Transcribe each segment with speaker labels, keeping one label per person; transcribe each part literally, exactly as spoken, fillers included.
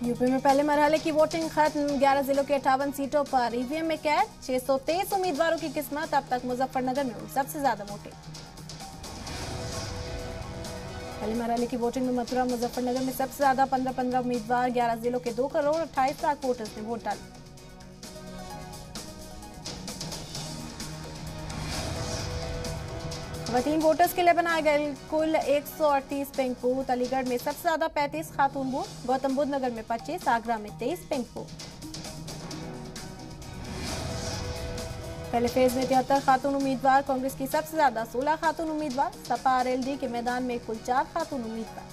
Speaker 1: UP में पहले मरहले की वोटिंग खत्म। ग्यारह जिलों के अट्ठावन सीटों पर ईवीएम में कैद। छह सौ तेईस उम्मीदवारों की किस्मत। अब तक मुजफ्फरनगर में हुई सबसे ज्यादा वोटिंग। पहले मरहले की वोटिंग में मथुरा मुजफ्फरनगर में सबसे ज्यादा पंद्रह पंद्रह उम्मीदवार। ग्यारह जिलों के दो करोड़ अट्ठाईस लाख वोटर्स ने वोट डाले। खवातीन वोटर्स के लिए बनाए गए कुल एक सौ अड़तीस पिंक बूथ। अलीगढ़ में सबसे ज्यादा पैंतीस खातून बूथ। गौतम बुद्ध नगर में पच्चीस। आगरा में तेईस पिंक बूथ। पहले फेज में तिहत्तर खातून उम्मीदवार। कांग्रेस की सबसे ज्यादा सोलह खातून उम्मीदवार। सपा आरएलडी के मैदान में कुल चार खातून उम्मीदवार।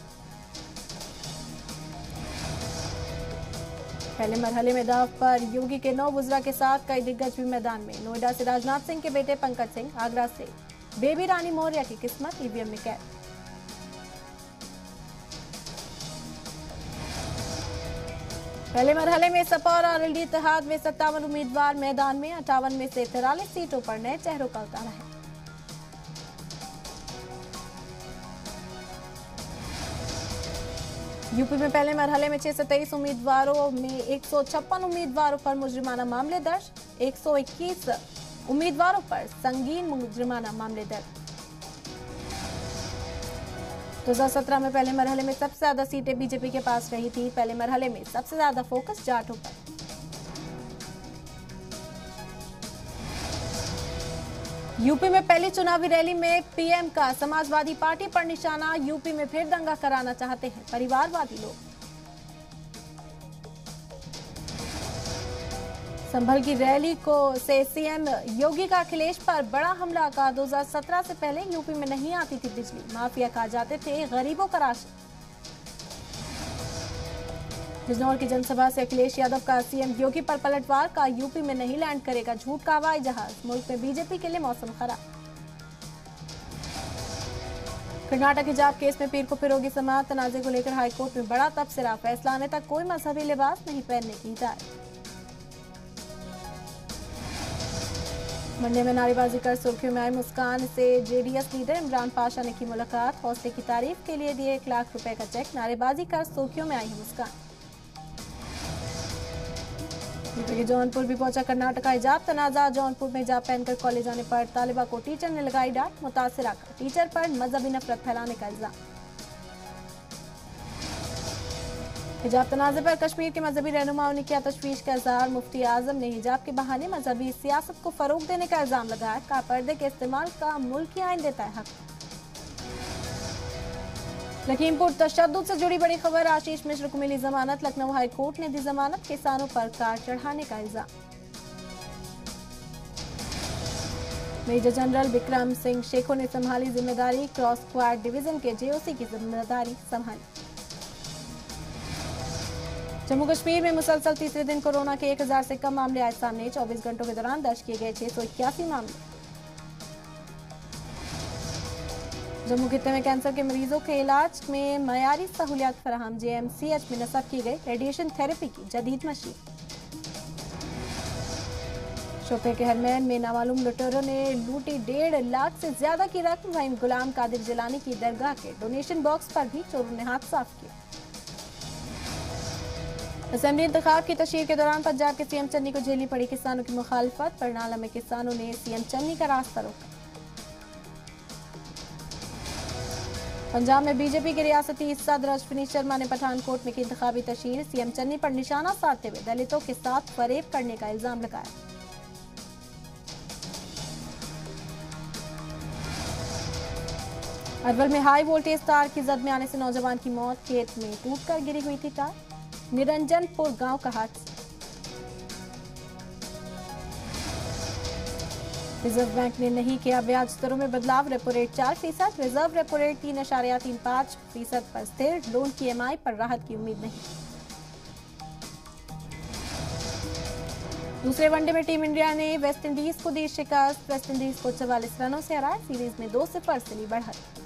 Speaker 1: पहले मरहले में दाव पर योगी के नौ वुज़रा के साथ कई दिग्गज भी मैदान में। नोएडा से राजनाथ सिंह के बेटे पंकज सिंह, आगरा से बेबी रानी मौर्य की किस्मत ईवीएम में कैद। पहले मरहले में सपा और आरएलडी इत्तेहाद में सत्तावन उम्मीदवार मैदान में। अट्ठावन में से तिरालीस सीटों पर नए चेहरों का उतारा है। यूपी में पहले मरहले में छह सौ तेईस उम्मीदवारों में एक सौ छप्पन उम्मीदवारों पर मुजरिमाना मामले दर्ज। एक सौ इक्कीस उम्मीदवारों पर संगीन मुजरिमाना मामले दर्ज। दो हजार सत्रह में पहले मरहले में सबसे ज्यादा सीटें बीजेपी के पास रही थी। पहले मरहले में सबसे ज्यादा फोकस जाटों पर। यूपी में पहली चुनावी रैली में पीएम का समाजवादी पार्टी पर निशाना। यूपी में फिर दंगा कराना चाहते हैं परिवारवादी लोग। संभल की रैली को से सीएम योगी का अखिलेश पर बड़ा हमला का। दो हजार सत्रह से पहले यूपी में नहीं आती थी बिजली। माफिया कहा जाते थे गरीबों का राशन। बिजनौर की जनसभा से अखिलेश यादव का सीएम योगी पर पलटवार का। यूपी में नहीं लैंड करेगा झूठ का हवाई जहाज। मुल्क में बीजेपी के लिए मौसम खराब। कर्नाटक हिजाब केस में पीर को पिरोगी समाअत। तनाजे को लेकर हाईकोर्ट में बड़ा तबसरा। फैसला आने तक कोई मजहबी लिबास नहीं पहनने की हिदायत। मंडी में नारेबाजी कर सुर्खियों में आई मुस्कान से जेडीएस लीडर इमरान पाशा ने की मुलाकात। हौसले की तारीफ के लिए दिए एक लाख रुपए का चेक। नारेबाजी कर सुर्खियों में आई है मुस्कान। यूपी के जौनपुर भी पहुंचा कर्नाटक हिजाब तनाजा। जौनपुर में हिजाब पहनकर कॉलेज आने पर तालिबा को टीचर ने लगाई डांट। मुतासिरा का टीचर पर मजहबी नफरत फैलाने का इल्जाम। हिजाब तनाज़े पर कश्मीर के मजहबी रहनुमाओं ने किया तशवीश का इजहार। मुफ्ती आजम ने हिजाब के बहाने मजहबी सियासत को फरोग देने का इल्जाम लगाया। कहा पर्दे के इस्तेमाल का मुल्की आइन देता है हक। लखीमपुर तशद्दुद से जुड़ी बड़ी खबर। आशीष मिश्र को मिली जमानत। लखनऊ हाई कोर्ट ने दी जमानत। किसानों पर कार चढ़ाने का इल्जाम। मेजर जनरल विक्रम सिंह शेखो ने संभाली जिम्मेदारी। क्रॉस स्क्वाड डिवीजन के जेओसी की जिम्मेदारी संभाली। जम्मू कश्मीर में मुसलसल तीसरे दिन कोरोना के एक हजार से कम मामले आए सामने। चौबीस घंटों के दौरान दर्ज किए गए छह सौ इक्यासी मामले। जम्मू खित्ते में कैंसर के मरीजों के इलाज में मयारी सहूलियात फराहम। जेएमसीएच में नस्ब की गई रेडिएशन थेरेपी की जदीद मशीन। शोपियां के हरमैन में नामालूम लुटेरों ने लूटी डेढ़ लाख से ज्यादा की रकम। वहीं गुलाम कादिर जिलानी की दरगाह के डोनेशन बॉक्स पर भी चोरों ने हाथ साफ किए। असेंबली इंतखाब की तशहीर के दौरान पंजाब के सीएम चन्नी को झेलनी पड़ी किसानों की मुखालिफत। बरनाला में किसानों ने सीएम चन्नी का रास्ता रोका। पंजाब में बीजेपी के रियासती सदर अश्विनी शर्मा ने पठानकोट में की इंतखाबी तशहीर। सीएम चन्नी पर निशाना साधते हुए दलितों के साथ फरेब करने का इल्जाम लगाया। अरवल में हाई वोल्टेज तार की जद में आने से नौजवान की मौत। खेत में टूटकर गिरी हुई थी तार। निरंजनपुर गांव का हादसा। रिजर्व बैंक ने नहीं किया ब्याज दरों में बदलाव। रेपो रेट चार फीसद। रिजर्व रेपो रेट तीन अशारिया तीन पाँच फीसद पर स्थिर। लोन की ईएमआई पर राहत की उम्मीद नहीं। दूसरे वनडे में टीम इंडिया ने वेस्ट इंडीज को दी शिकस्त। वेस्ट इंडीज को चवालीस रनों से हराया। सीरीज में दो सिफर से ली बढ़त।